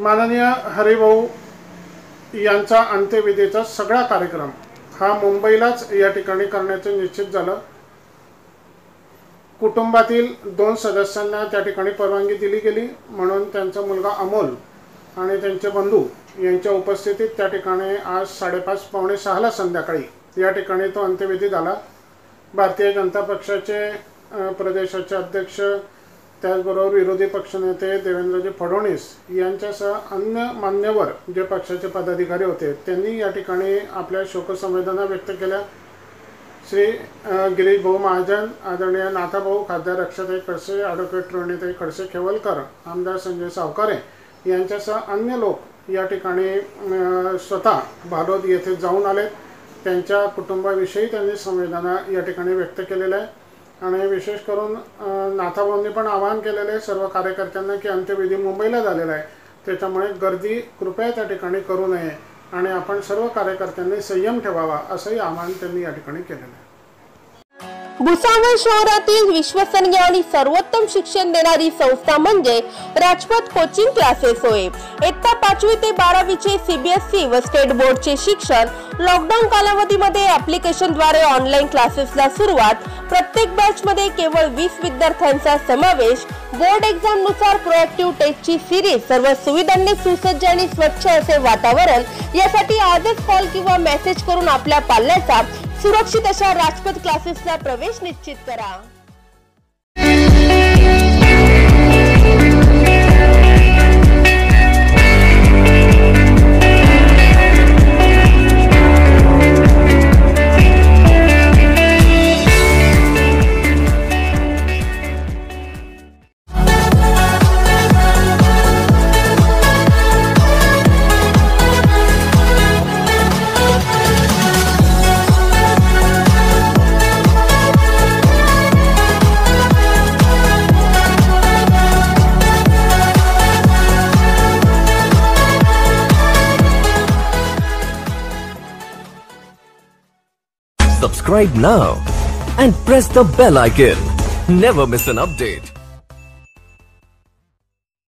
माननीय हरिभाऊ यांचा अंत्यविधीचा सगळा कार्यक्रम हा मुंबईलाच या ठिकाणी करण्याचे निश्चित झालं। कुटुंबातील 2 सदस्यांना त्या ठिकाणी परवानगी दिली गेली, म्हणून त्यांचा मुलगा अमोल आणि त्यांचे बंधू यांच्या उपस्थितीत त्या ठिकाणी आज 5:30 पावणे 6ला संध्याकाळी या ठिकाणी तो अंत्यविधी झाला। भारतीय जनता पक्षाचे प्रदेशाचे अध्यक्ष, त्याचबरोबर विरोधी पक्षनेते देवेंद्रजी फडणवीस यांच्यासह अन्य मान्यवर जे पक्षाचे पदाधिकारी होते त्यांनी या ठिकाणी आपल्या शोकसंवेदना व्यक्त केल्या। श्री गिरीश भाऊ महाजन, आदरणीय नाथाभाऊ, खासदार अक्षताई खडसे, ॲडव्होकेट रोहिणीताई खडसे खेवलकर, आमदार संजय सावकारे यांच्यासह अन्य लोक या ठिकाणी स्वतः भालोद येथे जाऊन आले। त्यांच्या कुटुंबाविषयी त्यांनी संवेदना या ठिकाणी व्यक्त केलेल्या आहे आणि विशेष करून नाथाभाऊंनी पण आवाहन केलेले आहे सर्व कार्यकर्त्यांना की अंत्यविधी मुंबईला झालेला आहे, त्याच्यामुळे गर्दी कृपया त्या ठिकाणी करू नये आणि आपण सर्व कार्यकर्त्यांनी संयम ठेवावा असंही आवाहन त्यांनी या ठिकाणी केलेलं आहे। भुसावळ शहरातील विश्वसनीय आणि सर्वोत्तम शिक्षण देणारी संस्था म्हणजे राजपथ कोचिंग क्लासेस होय। इयत्ता 5वी ते 12वीचे CBSE व स्टेट बोर्डचे शिक्षण लॉकडाऊन कालावधीमध्ये ॲप्लिकेशनद्वारे ऑनलाईन क्लासेसला सुरुवात। प्रत्येक बॅचमध्ये केवळ 20 विद्यार्थ्यांचा समावेश। बोर्ड एक्झाम नुसार प्रोएक्टिव्ह टेस्टची सिरीज। सर्व सुविधांनी सुसज्ज आणि स्वच्छ असे वातावरण। यासाठी आजच कॉल किंवा मेसेज करून आपल्या पाल्याचा सुरक्षित अशा राजपथ क्लासेसला प्रवेश निश्चित करा। Subscribe now and press the bell icon. Never miss an update.